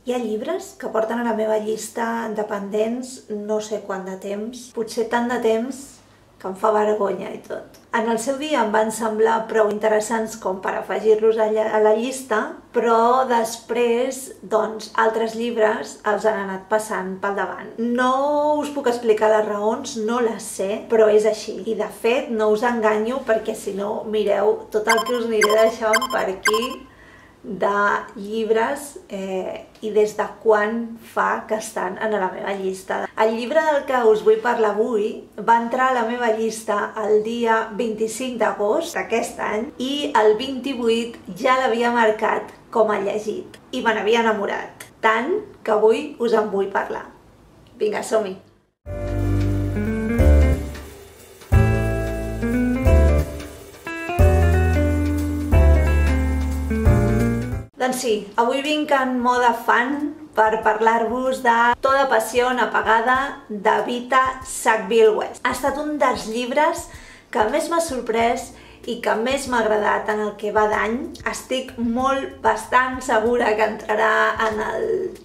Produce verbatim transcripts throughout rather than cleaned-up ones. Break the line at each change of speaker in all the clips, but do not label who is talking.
Hi ha llibres que porten a la meva llista de pendents no sé quant de temps, potser tant de temps que em fa vergonya i tot. En el seu dia em van semblar prou interessants com per afegir-los a la llista, però després, doncs, altres llibres els han anat passant pel davant. No us puc explicar les raons, no les sé, però és així. I de fet, no us enganyo perquè si no, mireu tot el que us aniré deixant per aquí de llibres eh, i des de quan fa que estan en la meva llista. El llibre del que us vull parlar avui va entrar a la meva llista el dia vint-i-cinc d'agost d'aquest any i el vint-i-vuit ja l'havia marcat com a llegit i me n'havia enamorat, tant que avui us en vull parlar. Vinga, som-hi! Doncs sí, avui vinc en mode fan per parlar-vos de Toda pasión apagada de Vita Sackville-West. Ha estat un dels llibres que més m'ha sorprès i que més m'ha agradat en el que va d'any. Estic molt, bastant segura que entrarà en el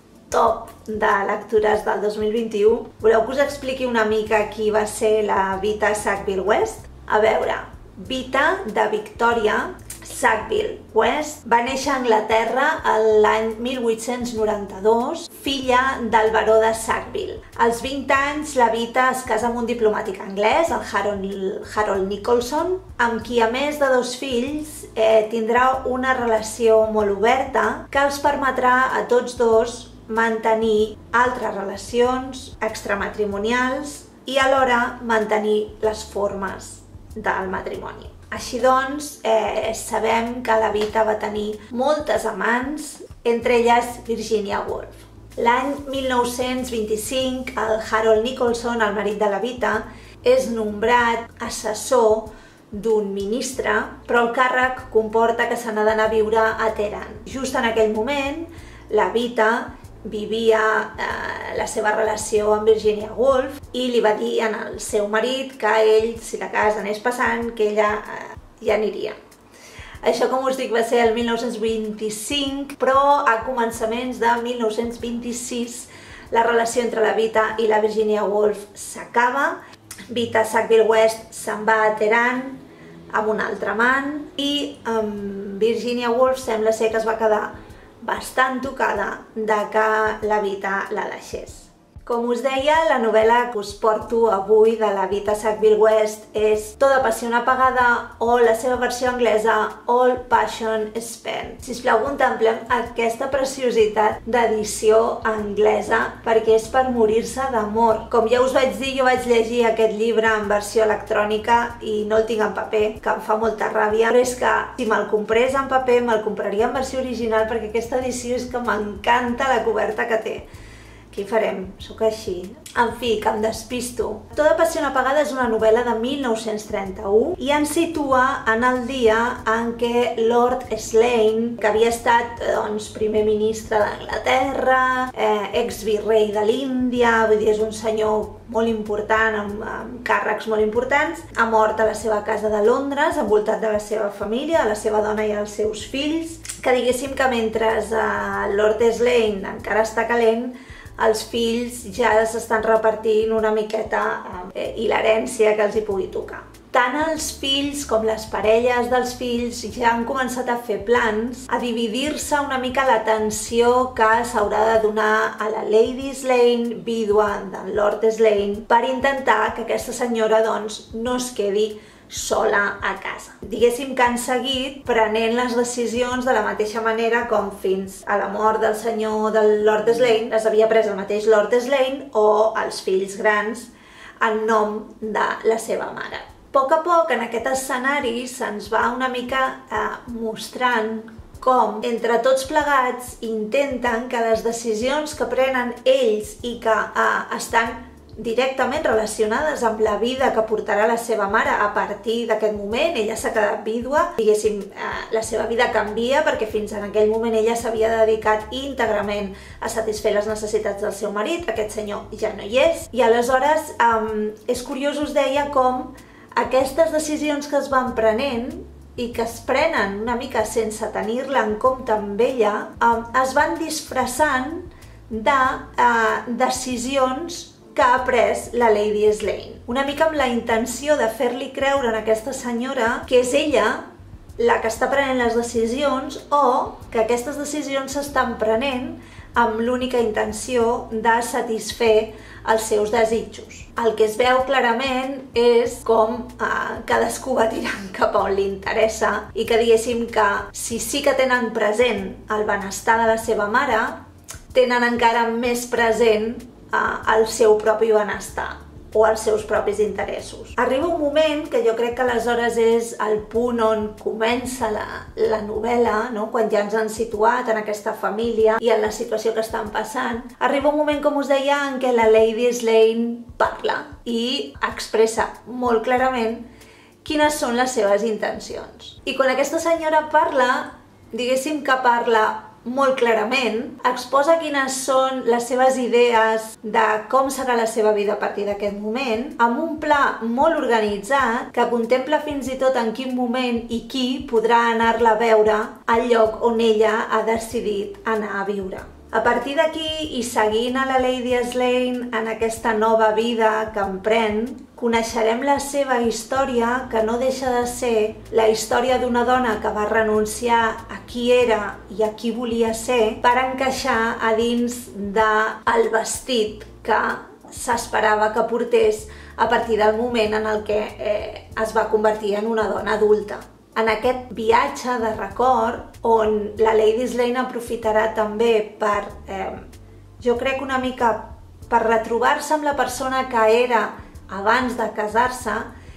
top de lectures del dos mil vint-i-u. Voleu que us expliqui una mica qui va ser la Vita Sackville-West? A veure, Vita de Victoria Sackville-West va néixer a Anglaterra l'any mil vuit-cents noranta-dos, filla del baró de Sackville. Als vint anys, la Vita es casa amb un diplomàtic anglès, el Harold, Harold Nicholson, amb qui, a més de dos fills, eh, tindrà una relació molt oberta que els permetrà a tots dos mantenir altres relacions extramatrimonials i alhora mantenir les formes del matrimoni. Així doncs, eh, sabem que la Vita va tenir moltes amants, entre elles Virginia Woolf. L'any mil nou-cents vint-i-cinc, el Harold Nicholson, el marit de la Vita, és nombrat assessor d'un ministre, però el càrrec comporta que se n'ha d'anar a viure a Teheran. Just en aquell moment, la Vita vivia eh, la seva relació amb Virginia Woolf i li va dir al seu marit que ell, si la casa anés passant, que ella eh, ja aniria. Això, com us dic, va ser el mil nou-cents vint-i-cinc, però a començaments de mil nou-cents vint-i-sis la relació entre la Vita i la Virginia Woolf s'acaba. Vita Sackville-West se'n va a Teheran amb un altre amant i um, Virginia Woolf sembla ser que es va quedar bastant tocada de que la Vita la deixés. Com us deia, la novel·la que us porto avui de la Vita Sackville-West és Toda pasión apagada o la seva versió anglesa All Passion Spent. Sisplau, contemplem aquesta preciositat d'edició anglesa perquè és per morir-se d'amor. Com ja us vaig dir, jo vaig llegir aquest llibre en versió electrònica i no el tinc en paper, que em fa molta ràbia, però és que si me'l comprés en paper me'l compraria en versió original perquè aquesta edició és que m'encanta la coberta que té. Què hi farem? Sóc així. En fi, que em despisto. Toda pasión apagada és una novel·la de mil nou-cents trenta-u i ens situa en el dia en què Lord Slane, que havia estat doncs, primer ministre d'Anglaterra, eh, exvirrei de l'Índia, vull dir, és un senyor molt important, amb, amb càrrecs molt importants, ha mort a la seva casa de Londres, envoltat de la seva família, de la seva dona i els seus fills, que diguéssim que mentre eh, Lord Slane encara està calent, els fills ja s'estan repartint una miqueta eh, i l'herència que els hi pugui tocar. Tant els fills com les parelles dels fills ja han començat a fer plans a dividir-se una mica l'atenció que s'haurà de donar a la Lady Slane, vídua del Lord Slane, per intentar que aquesta senyora doncs, no es quedi sola a casa. Diguéssim que han seguit prenent les decisions de la mateixa manera com fins a la mort del senyor del Lord Slane les havia pres el mateix Lord Slane o els fills grans en nom de la seva mare. A poc a poc en aquest escenari se'ns va una mica eh, mostrant com entre tots plegats intenten que les decisions que prenen ells i que eh, estan directament relacionades amb la vida que portarà la seva mare a partir d'aquest moment. Ella s'ha quedat vídua, diguéssim, eh, la seva vida canvia perquè fins en aquell moment ella s'havia dedicat íntegrament a satisfer les necessitats del seu marit, aquest senyor ja no hi és, i aleshores eh, és curiós, us deia, com aquestes decisions que es van prenent i que es prenen una mica sense tenir-la en compte amb ella, es van disfressant de eh, decisions que ha pres la Lady Slane. Una mica amb la intenció de fer-li creure a aquesta senyora que és ella la que està prenent les decisions o que aquestes decisions s'estan prenent amb l'única intenció de satisfer els seus desitjos. El que es veu clarament és com eh, cadascú va tirant cap a on li interessa i que diguéssim que si sí que tenen present el benestar de la seva mare, tenen encara més present eh, el seu propi benestar o els seus propis interessos. Arriba un moment que jo crec que aleshores és el punt on comença la, la novel·la, no? Quan ja ens han situat en aquesta família i en la situació que estan passant. Arriba un moment, com us deia, en què la Lady Slane parla i expressa molt clarament quines són les seves intencions. I quan aquesta senyora parla, diguéssim que parla molt clarament, exposa quines són les seves idees de com serà la seva vida a partir d'aquest moment, amb un pla molt organitzat que contempla fins i tot en quin moment i qui podrà anar-la a veure al lloc on ella ha decidit anar a viure. A partir d'aquí, i seguint a la Lady Slane en aquesta nova vida que emprèn, coneixerem la seva història, que no deixa de ser la història d'una dona que va renunciar a qui era i a qui volia ser per encaixar a dins del vestit que s'esperava que portés a partir del moment en el que eh, es va convertir en una dona adulta. En aquest viatge de record, on la Lady Slane aprofitarà també per, eh, jo crec una mica, per retrobar-se amb la persona que era abans de casar-se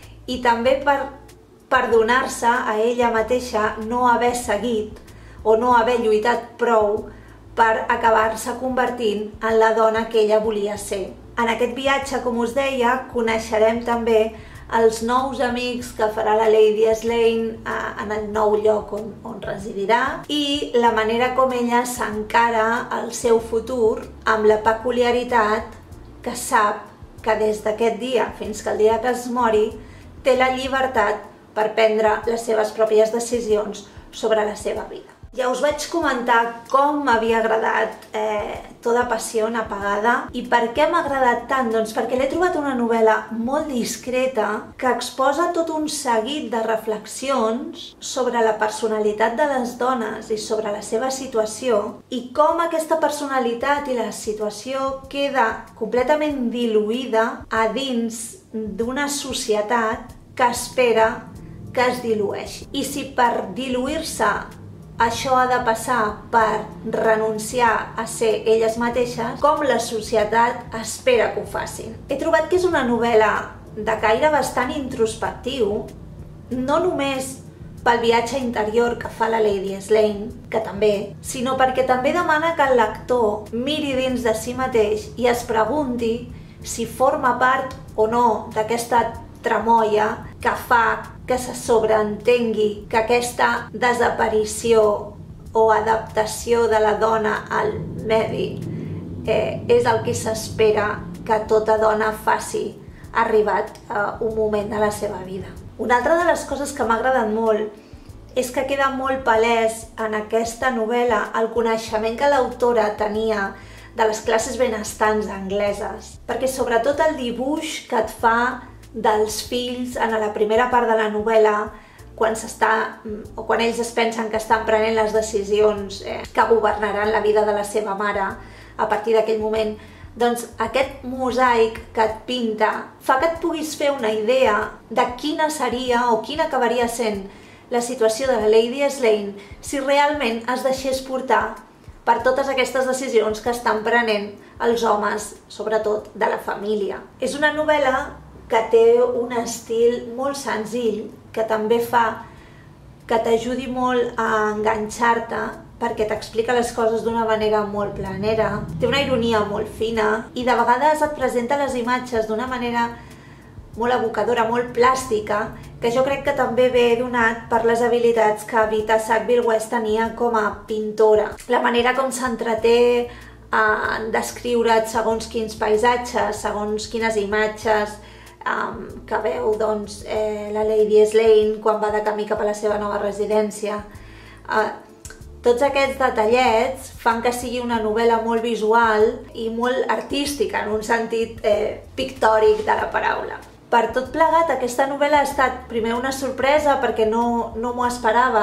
i també per perdonar-se a ella mateixa no haver seguit o no haver lluitat prou per acabar-se convertint en la dona que ella volia ser. En aquest viatge, com us deia, coneixerem també els nous amics que farà la Lady Slane en el nou lloc on, on residirà i la manera com ella s'encara al seu futur amb la peculiaritat que sap que des d'aquest dia fins que el dia que es mori té la llibertat per prendre les seves pròpies decisions sobre la seva vida. Ja us vaig comentar com m'havia agradat eh, Toda pasión apagada. I per què m'ha agradat tant? Doncs perquè l'he trobat una novel·la molt discreta que exposa tot un seguit de reflexions sobre la personalitat de les dones i sobre la seva situació i com aquesta personalitat i la situació queda completament diluïda a dins d'una societat que espera que es dilueixi. I si per diluir-se això ha de passar per renunciar a ser elles mateixes, com la societat espera que ho facin. He trobat que és una novel·la de caire bastant introspectiu, no només pel viatge interior que fa la Lady Slane, que també, sinó perquè també demana que el lector miri dins de si mateix i es pregunti si forma part o no d'aquesta tramoia que fa que se sobreentengui que aquesta desaparició o adaptació de la dona al medi eh, és el que s'espera que tota dona faci arribat a un moment de la seva vida. Una altra de les coses que m'ha agradat molt és que queda molt palès en aquesta novel·la el coneixement que l'autora tenia de les classes benestants angleses, perquè sobretot el dibuix que et fa dels fills en la primera part de la novel·la, quan s'està o quan ells es pensen que estan prenent les decisions eh, que governaran la vida de la seva mare a partir d'aquell moment, doncs aquest mosaic que et pinta fa que et puguis fer una idea de quina seria o quina acabaria sent la situació de la Lady Slane si realment es deixés portar per totes aquestes decisions que estan prenent els homes, sobretot de la família. És una novel·la que té un estil molt senzill, que també fa que t'ajudi molt a enganxar-te perquè t'explica les coses d'una manera molt planera, té una ironia molt fina i de vegades et presenta les imatges d'una manera molt evocadora, molt plàstica, que jo crec que també ve donat per les habilitats que Vita Sackville-West tenia com a pintora. La manera com s'entreté en descriure segons quins paisatges, segons quines imatges, um, que veu doncs, eh, la Lady Slane quan va de camí cap a la seva nova residència. Uh, tots aquests detallets fan que sigui una novel·la molt visual i molt artística, en un sentit eh, pictòric de la paraula. Per tot plegat, aquesta novel·la ha estat primer una sorpresa perquè no, no m'ho esperava,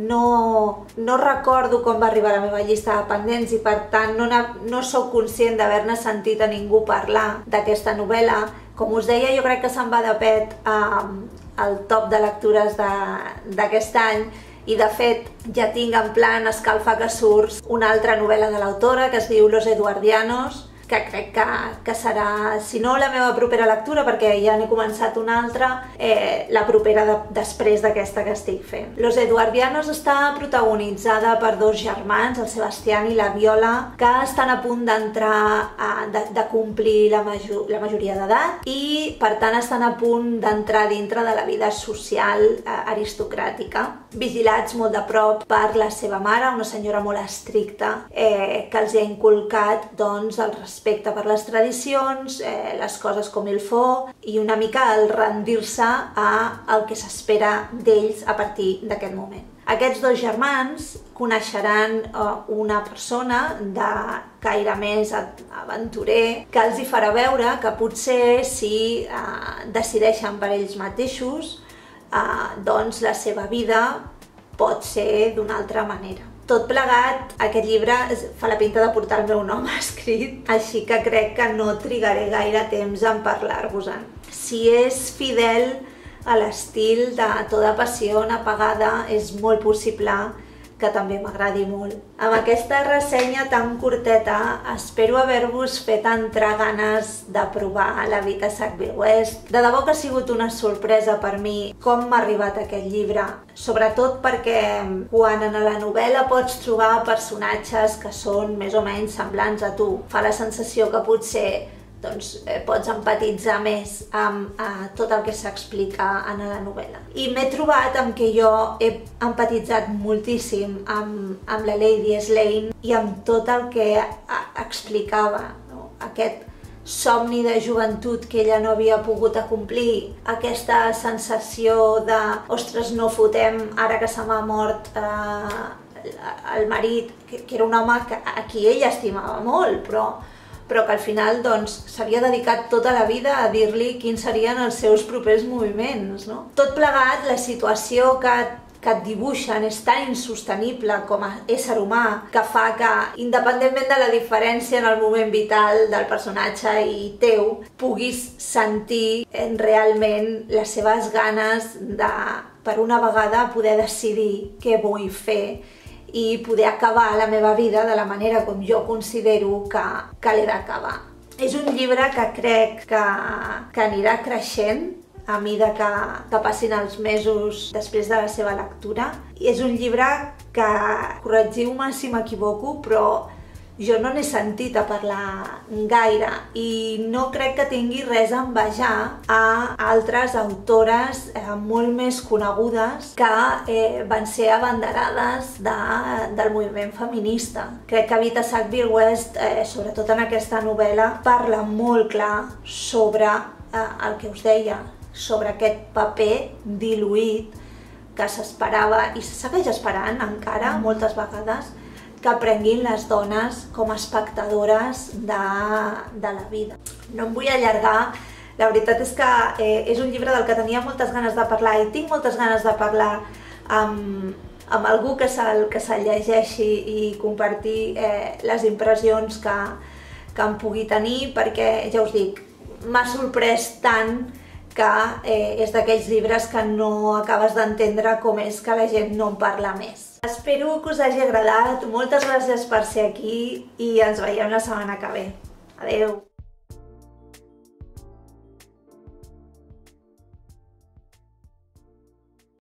no, no recordo com va arribar a la meva llista de pendents i per tant no, no sóc conscient d'haver-ne sentit a ningú parlar d'aquesta novel·la. Com us deia, jo crec que se'n va de pet eh, al top de lectures d'aquest any i de fet ja tinc en plan escalfacassurs una altra novel·la de l'autora que es diu Los Eduardianos, que crec que, que serà, si no la meva propera lectura, perquè ja n'he començat una altra, eh, la propera de, després d'aquesta que estic fent. Los Eduardianos està protagonitzada per dos germans, el Sebastián i la Viola, que estan a punt d'entrar, de, de complir la, major, la majoria d'edat i per tant estan a punt d'entrar dintre de la vida social eh, aristocràtica, vigilats molt de prop per la seva mare, una senyora molt estricta, eh, que els ha inculcat doncs, el respecte respecte per les tradicions, eh, les coses com el fo i una mica el rendir-se al que s'espera d'ells a partir d'aquest moment. Aquests dos germans coneixeran eh, una persona de caire més aventurer que els hi farà veure que potser si eh, decideixen per ells mateixos, eh, doncs la seva vida pot ser d'una altra manera. Tot plegat, aquest llibre fa la pinta de portar el meu nom escrit, així que crec que no trigaré gaire temps en parlar-vos-en. Si és fidel a l'estil de Toda pasión apagada, és molt possible que també m'agradi molt. Amb aquesta ressenya tan curteta, espero haver-vos fet entrar ganes de provar La Vita Sackville West. De debò que ha sigut una sorpresa per mi com m'ha arribat aquest llibre, sobretot perquè quan en la novel·la pots trobar personatges que són més o menys semblants a tu, fa la sensació que potser doncs eh, pots empatitzar més amb eh, tot el que s'explica en la novel·la. I m'he trobat amb que jo he empatitzat moltíssim amb, amb la Lady Slane i amb tot el que explicava, no? Aquest somni de joventut que ella no havia pogut acomplir, aquesta sensació de ostres, no fotem ara que se m'ha mort eh, el marit, que, que era un home que, a qui ella estimava molt, però però que al final doncs, s'havia dedicat tota la vida a dir-li quins serien els seus propers moviments. No? Tot plegat, la situació que, que et dibuixen és tan insostenible com a ésser humà que fa que, independentment de la diferència en el moment vital del personatge i teu, puguis sentir realment les seves ganes de, per una vegada, poder decidir què vull fer i poder acabar la meva vida de la manera com jo considero que, que l'he d'acabar. És un llibre que crec que, que anirà creixent a mesura que, que passin els mesos després de la seva lectura. I és un llibre que, corregiu-me si m'equivoco, però jo no n'he sentit a parlar gaire i no crec que tingui res a envejar a altres autores eh, molt més conegudes que eh, van ser abanderades de, del moviment feminista. Crec que Vita Sackville West, eh, sobretot en aquesta novel·la, parla molt clar sobre eh, el que us deia, sobre aquest paper diluït que s'esperava i se segueix esperant encara moltes vegades que prenguin les dones com a espectadores de, de la vida. No em vull allargar, la veritat és que eh, és un llibre del que tenia moltes ganes de parlar i tinc moltes ganes de parlar amb, amb algú que se'l que se llegeixi i compartir eh, les impressions que, que em pugui tenir, perquè, ja us dic, m'ha sorprès tant que eh, és d'aquells llibres que no acabes d'entendre com és que la gent no en parla més. Espero que us hagi agradat, moltes gràcies per ser aquí i ens veiem la setmana que ve. Adeu!